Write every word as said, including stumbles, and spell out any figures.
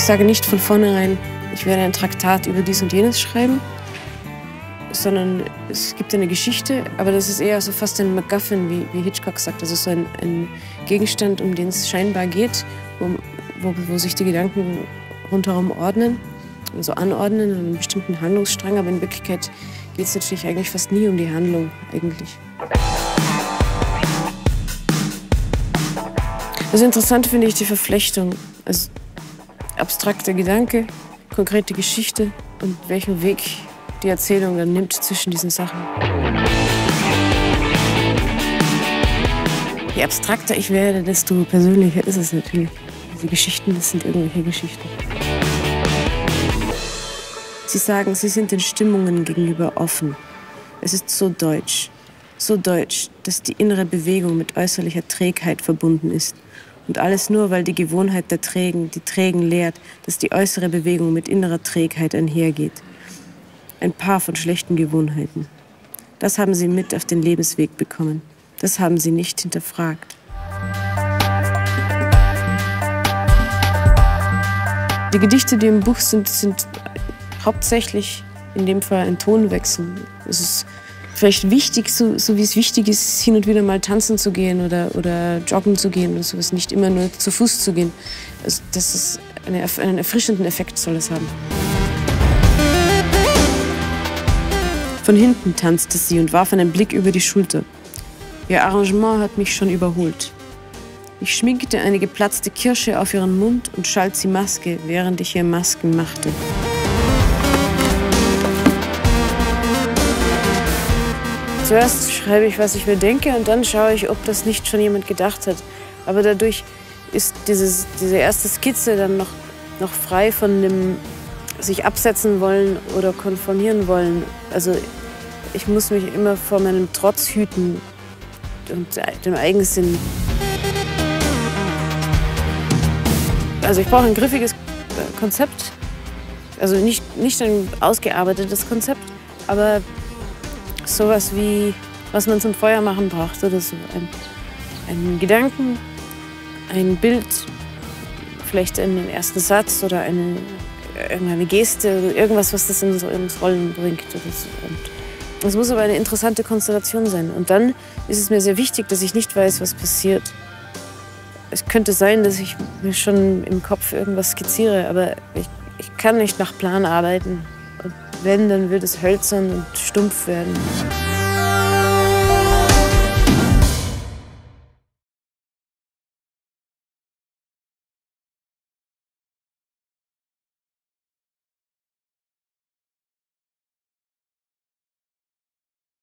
sage nicht von vornherein, ich werde ein Traktat über dies und jenes schreiben, sondern es gibt eine Geschichte, aber das ist eher so fast ein MacGuffin, wie, wie Hitchcock sagt. Das ist so ein, ein Gegenstand, um den es scheinbar geht, wo, wo, wo sich die Gedanken rundherum ordnen, also anordnen in einem bestimmten Handlungsstrang, aber in Wirklichkeit geht es natürlich eigentlich fast nie um die Handlung, eigentlich. Das Interessante finde ich die Verflechtung. Also abstrakter Gedanke, konkrete Geschichte und welchen Weg die Erzählung dann nimmt zwischen diesen Sachen. Je abstrakter ich werde, desto persönlicher ist es natürlich. Diese Geschichten, das sind irgendwelche Geschichten. Sie sagen, sie sind den Stimmungen gegenüber offen. Es ist so deutsch, so deutsch, dass die innere Bewegung mit äußerlicher Trägheit verbunden ist. Und alles nur, weil die Gewohnheit der Trägen die Trägen lehrt, dass die äußere Bewegung mit innerer Trägheit einhergeht. Ein Paar von schlechten Gewohnheiten. Das haben sie mit auf den Lebensweg bekommen. Das haben sie nicht hinterfragt. Die Gedichte, die im Buch sind, sind hauptsächlich in dem Fall ein Tonwechsel. Es ist vielleicht wichtig, so, so wie es wichtig ist, hin und wieder mal tanzen zu gehen oder, oder joggen zu gehen oder sowas, nicht immer nur zu Fuß zu gehen. Also das ist eine, einen erfrischenden Effekt soll es haben. Von hinten tanzte sie und warf einen Blick über die Schulter. Ihr Arrangement hat mich schon überholt. Ich schminkte eine geplatzte Kirsche auf ihren Mund und schalt sie Maske, während ich ihr Masken machte. Zuerst schreibe ich, was ich mir denke, und dann schaue ich, ob das nicht schon jemand gedacht hat. Aber dadurch ist dieses, diese erste Skizze dann noch, noch frei von dem sich absetzen wollen oder konformieren wollen. Also ich muss mich immer vor meinem Trotz hüten und dem Eigensinn. Also ich brauche ein griffiges Konzept, also nicht, nicht ein ausgearbeitetes Konzept, aber sowas wie, was man zum Feuer machen braucht oder so. Ein, ein Gedanken, ein Bild, vielleicht einen ersten Satz oder eine, irgendeine Geste oder irgendwas, was das ins, ins Rollen bringt. Oder so. Und es muss aber eine interessante Konstellation sein. Und dann ist es mir sehr wichtig, dass ich nicht weiß, was passiert. Es könnte sein, dass ich mir schon im Kopf irgendwas skizziere, aber ich, ich kann nicht nach Plan arbeiten. Und wenn, dann wird es hölzern und stumpf werden.